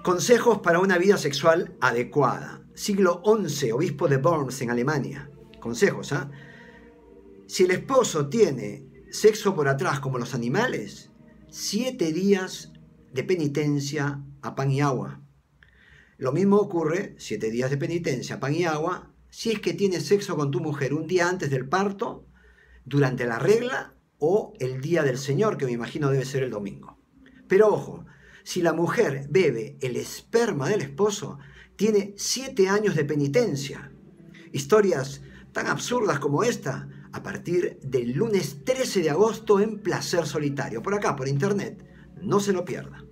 Consejos para una vida sexual adecuada. Siglo XI, obispo de Worms en Alemania. Consejos, ¿ah? Si el esposo tiene sexo por atrás como los animales, 7 días de penitencia a pan y agua. Lo mismo ocurre, 7 días de penitencia a pan y agua, si es que tienes sexo con tu mujer un día antes del parto, durante la regla o el día del Señor, que me imagino debe ser el domingo. Pero ojo, si la mujer bebe el esperma del esposo, tiene 7 años de penitencia. Historias tan absurdas como esta, a partir del lunes 13 de agosto en Placer Solitario. Por acá, por internet, no se lo pierda.